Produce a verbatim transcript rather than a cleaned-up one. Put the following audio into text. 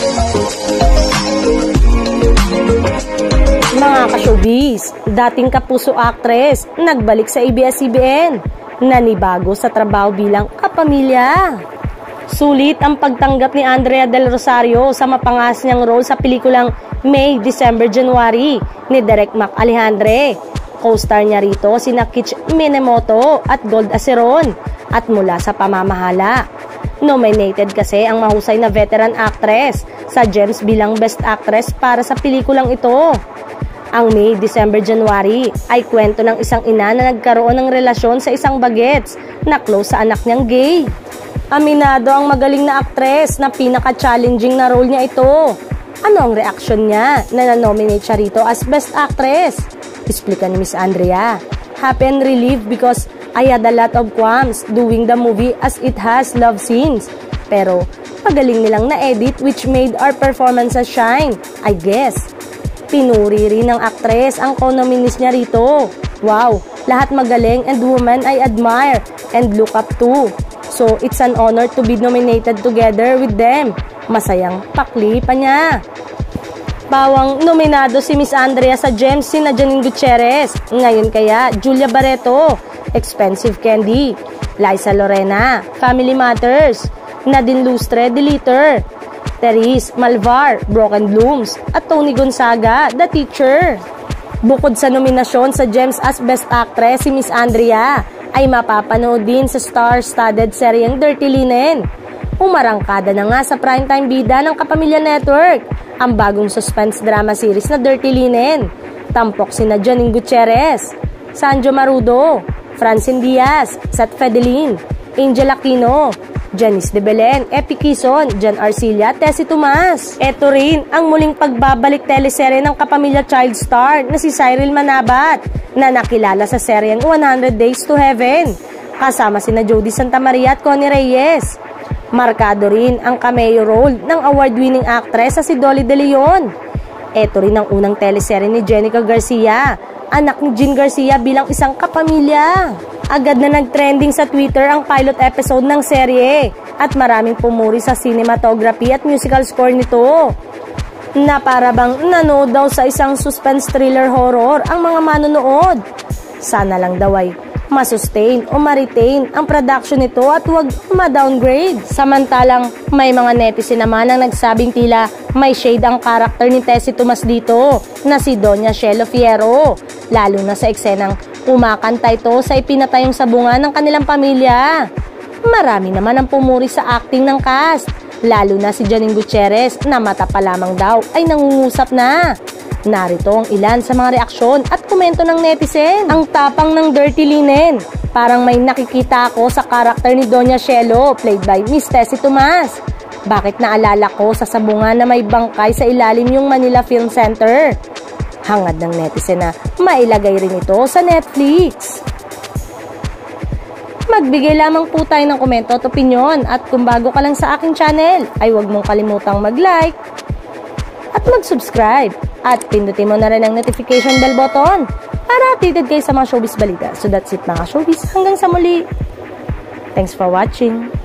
Mga ka-showbiz, dating kapuso actress, nagbalik sa A B S C B N, nanibago sa trabaho bilang kapamilya. Sulit ang pagtanggap ni Andrea Del Rosario sa mapangas niyang role sa pelikulang May, December, January ni Direk Mac Alejandre. Co-star niya rito sina Kitch Minemoto at Gold Aceron at mula sa pamamahala. Nominated kasi ang mahusay na veteran actress sa Gems bilang Best Actress para sa pelikulang ito. Ang May, December, January ay kwento ng isang ina na nagkaroon ng relasyon sa isang bagets na close sa anak niyang gay. Aminado ang magaling na actress na pinaka-challenging na role niya ito. Ano ang reaksyon niya na na-nominate siya rito as Best Actress? Explica ni Miss Andrea. Happy and relieved because I had a lot of qualms doing the movie as it has love scenes. Pero magaling nilang na-edit which made our performances shine, I guess. Pinuri rin ng actress ang co-nominees niya rito. Wow, lahat magaling and woman I admire and look up to. So it's an honor to be nominated together with them. Masayang pakli pa niya. Bawang nominado si Miss Andrea sa Gems sina Janine Gutierrez. Ngayon kaya Julia Barreto, Expensive Candy, Liza Lorena, Family Matters, Nadine Lustre, Deleter, Therese Malvar, Broken Blooms, at Tony Gonzaga, The Teacher. Bukod sa nominasyon sa Gems as Best Actress, si Miss Andrea ay mapapanood din sa star-studded seryeng Dirty Linen. Umarangkada na nga sa primetime bida ng Kapamilya Network ang bagong suspense drama series na Dirty Linen. Tampok sina Janine Gutierrez, Sanjo Marudo, Francine Diaz, Seth Fedelin, Angel Aquino, Janice de Belen, Epi Quizon, Jan Arcilla, Tessie Tomas. Ito rin ang muling pagbabalik teleserye ng Kapamilya child star na si Cyril Manabat na nakilala sa seryeng one hundred Days to Heaven kasama sina Jody Santamaria at Connie Reyes. Markado rin ang cameo role ng award-winning actress sa si Dolly De Leon. Ito rin ang unang teleserye ni Jenica Garcia, anak ni Jean Garcia bilang isang kapamilya. Agad na nag-trending sa Twitter ang pilot episode ng serye at maraming pumuri sa cinematography at musical score nito. Na para bang nanood daw sa isang suspense thriller horror ang mga manonood. Sana lang daw ay masustain o ma-retain ang production nito at huwag ma-downgrade. Samantalang may mga netizen naman ang nagsabing tila may shade ang karakter ni Tessie Tomas dito na si Doña Shelo Fierro, lalo na sa eksenang kumakanta ito sa ipinatayong sabungan ng kanilang pamilya. Marami naman ang pumuri sa acting ng cast, lalo na si Janine Gutierrez na mata pa lamang daw ay nangungusap na. Narito ang ilan sa mga reaksyon at komento ng netizen. Ang tapang ng Dirty Linen. Parang may nakikita ako sa karakter ni Doña Shelo, played by Miss Tessie Tomas. Bakit naalala ko sa sabungan na may bangkay sa ilalim yung Manila Film Center? Hangad ng netizen na mailagay rin ito sa Netflix. Magbigay lamang po tayo ng komento at opinyon. At kung bago ka lang sa aking channel, ay huwag mong kalimutang mag-like at mag-subscribe. At pindutin mo na rin ang notification bell button para updated kayo sa mga showbiz balita. So that's it mga showbiz. Hanggang sa muli. Thanks for watching.